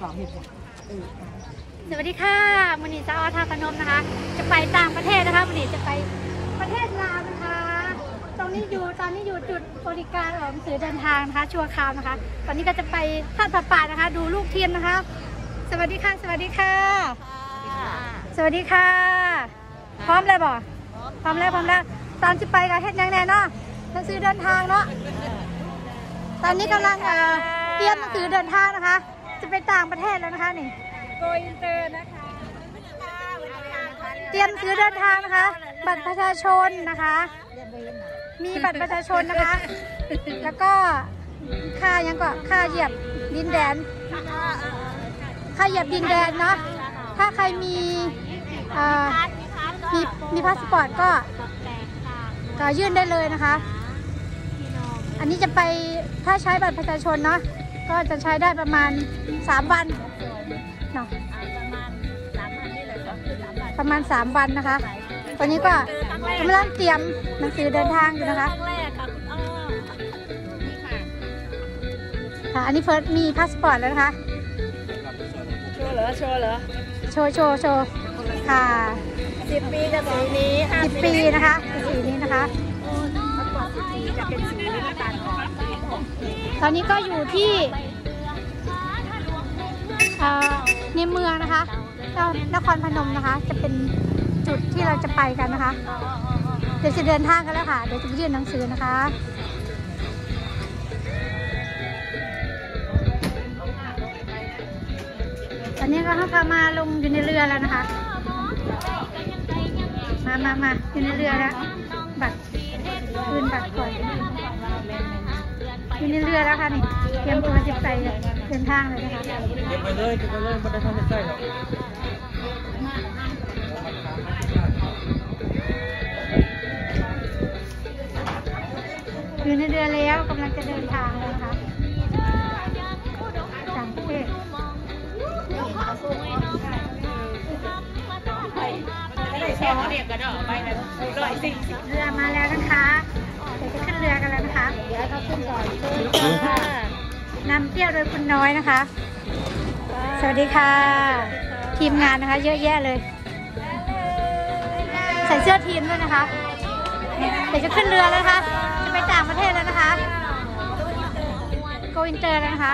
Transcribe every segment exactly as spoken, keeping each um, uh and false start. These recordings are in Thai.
ของเห็นสวัสดีค่ะมณีสาวท่าพนมนะคะจะไปต่างประเทศนะคะมณีจะไปประเทศลาวนะคะตรงนี้อยู่ตอนนี้อยู่จุดบริการออกหนังสือเดินทางนะคะชัวร์คราวนะคะตอนนี้ก็จะไปท่าประปานะคะดูลูกเทียนนะคะสวัสดีค่ะสวัสดีค่ะสวัสดีค่ะพร้อมเลยบ่พร้อมแล้วพร้อมแล้วตอนจะไปกับเฮ็ดยังไงเนาะหนังสือเดินทางเนาะตอนนี้กำลังเอ่อเตรียมหนังสือเดินทางนะคะจะไปต่างประเทศแล้วนะคะนี่โกอินเตอร์นะคะเตรียมซื้อเดินทางนะคะบัตรประชาชนนะคะมีบัตรประชาชนนะคะแล้วก็ค่ายังก็ค่าเหยียบดินแดนค่าเหยียบดินแดนเนาะถ้าใครมีมีมีพาสปอร์ตก็ก็ยื่นได้เลยนะคะอันนี้จะไปถ้าใช้บัตรประชาชนเนาะก็จะใช้ได้ประมาณสามวันเนาะประมาณสามวันนะคะตอนนี้ก็กำลังเตรียมหนังสือเดินทางอยู่นะคะค่ะอันนี้เฟิร์สมีพาสปอร์ตแล้วนะคะโชว์เหรอโชว์เหรอโชว์โชว์โชว์ค่ะสิบปีกับสีนี้สิบปีนะคะสีนี้นะคะจะเป็นสีน้ำตาลตอนนี้ก็อยู่ที่ในเมืองนะคะนครพนมนะคะจะเป็นจุดที่เราจะไปกันนะคะเดี๋ยวจะเดินทางกันแล้วค่ะเดี๋ยวจะไปยื่นหนังสือนะคะตอนนี้ก็เขาพามาลงอยู่ในเรือแล้วนะคะมามามาอยู่ในเรือแล้วบัตรคืนบัตรก่อนอยู่ในเรือแล้วค่ะนี่เตรียมตัวจะไปเดินทางเลยนะคะเก็บไปเลยเก็บไปเลยไม่ได้ทำไม่ได้หรอกอยู่ในเรือแล้วกำลังจะเดินทางแล้วนะคะต่างประเทศเรือมาแล้วนะคะเดี๋ยวจะขึ้นเรือกันแล้วนะคะเดี๋ยวเขาขึ้นก่อนนำเที่ยวโดยคุณน้อยนะคะสวัสดีค่ะทีมงานนะคะเยอะแยะเลยใส่เสื้อทีมด้วยนะคะเดี๋ยวจะขึ้นเรือแล้วนะคะจะไปต่างประเทศแล้วนะคะโกอินเตอร์แล้วนะคะ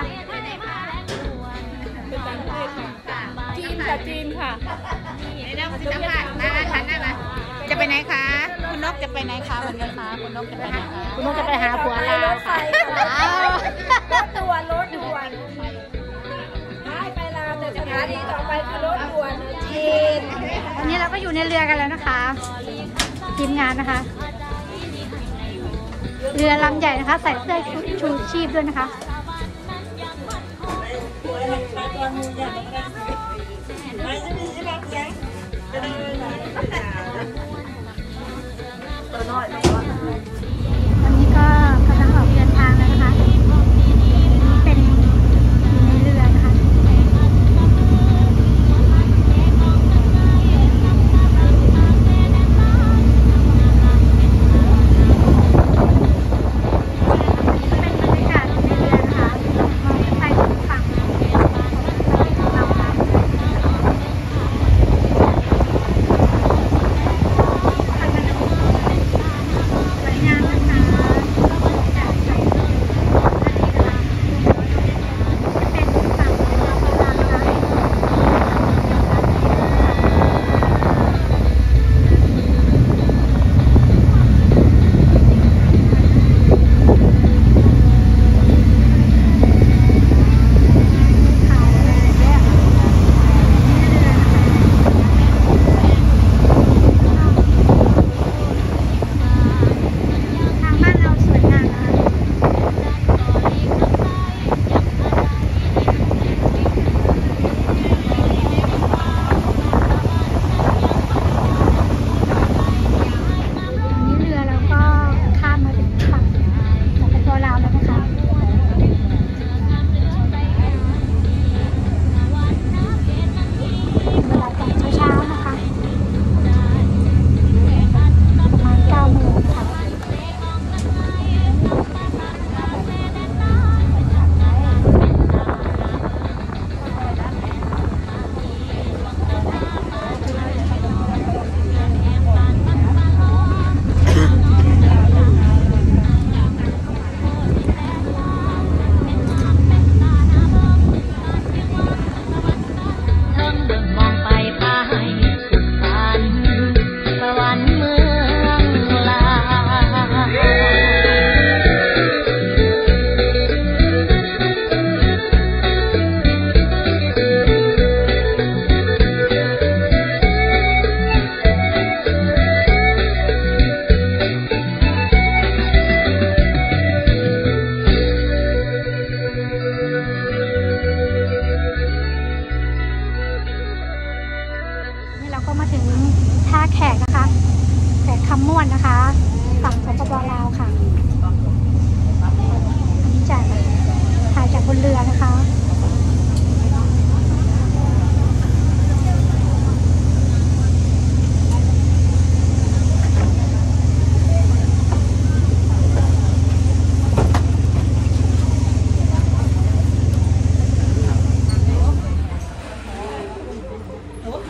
จีนค่ะจีนค่ะนี่เราจะผ่านมาทันนะคะจะไปไหนคะคุณนกจะไปไหนคะวันนี้คะคุณนกจะไปไหนคะคุณนกจะไปหาผัวลาวรถไฟรถด่วนรถด่วนไปลาวแต่สถานีต่อไปคือรถด่วนจีนวันนี้เราก็อยู่ในเรือกันแล้วนะคะทีมงานนะคะเรือลำใหญ่นะคะใส่เสื้อชูชีพด้วยนะคะวันนี้ก็กำลังออกเดินทางแล้วนะคะเป็นอยู่ในเรือนะคะเป็นบรรยากาศในเรือนะคะมองไปถึงฝั่งเรา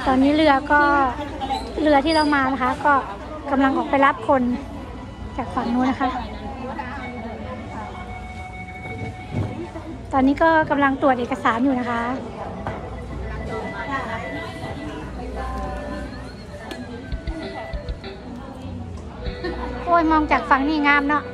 ตอนนี้เรือก็เรือที่เรามานะคะ ก็กำลังออกไปรับคนจากฝั่งนู้นนะคะ ตอนนี้ก็กำลังตรวจเอกสารอยู่นะคะโอ้ยมองจากฝั่งนี้งามเนาะ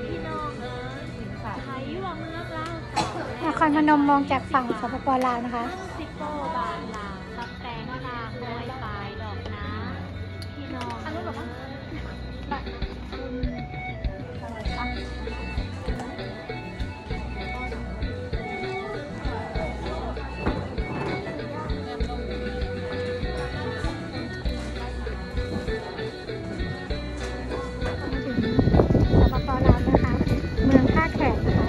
นครพนมมองจากฝั่งสปป.ลาวนะคะสิบโก้บาทลาวซับแตงทางโวยปลายดอกน้ำพี่น้องอันนู้นหรอมั้งสปป.ลาวนะคะเมืองท่าแขกนะคะ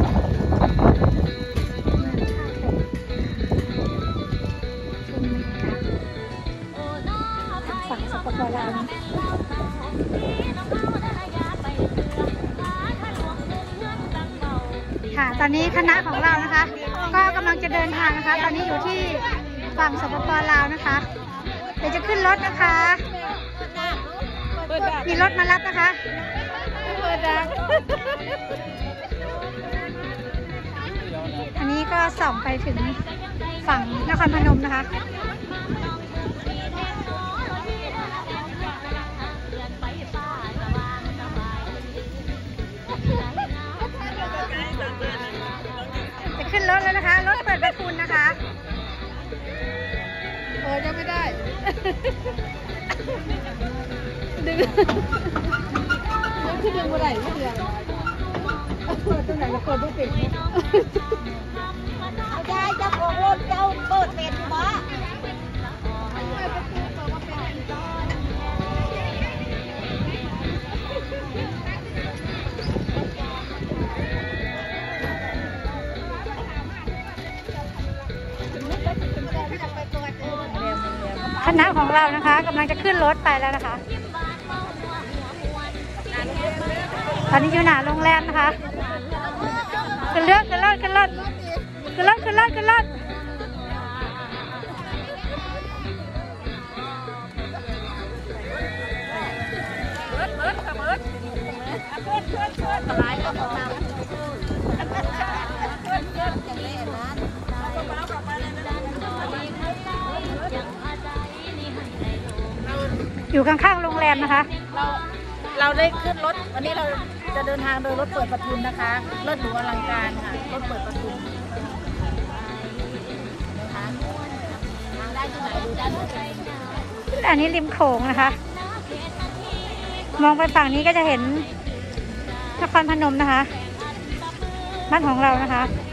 ฝั่งสปป.ลาวค่ะตอนนี้คณะของเรานะคะก็กำลังจะเดินทางนะคะ ตอนนี้อยู่ที่ฝั่งสปป.ลาวนะคะเดี๋ยวจะขึ้นรถนะคะมีรถมารับนะคะอันนี้ก็ส่องไปถึงฝั่งนครพนมนะคะจะขึ้นรถแล้วนะคะรถเปิดประทุนนะคะโอ้ยังไม่ได้ดึงยังขึ้นดึงเมื่อไหร่ไม่เดือนเปิดตรงไหนเราเปิดไม่เป็นได้จะโกงรถเจ้าเปิดเป็นปะคณะของเรานะคะกำลังจะขึ้นรถไปแล้วนะคะตอนนี้อยู่หน้าโรงแรมนะคะขึ้นเรือขึ้นรถขึ้นรถขึ้นรถขึ้นรถขึ้นรถอยู่ข้างๆโรงแรมนะคะเราเราได้ขึ้นรถวันนี้เราจะเดินทางโดยรถเปิดประทุนนะคะรถหรูอลังการค่ะรถเปิดประทุนนะคะทางได้ที่ไหนดูด้านบนอันนี้ริมโขงนะคะมองไปฝั่งนี้ก็จะเห็นนครพนมนะคะบ้านของเรานะคะ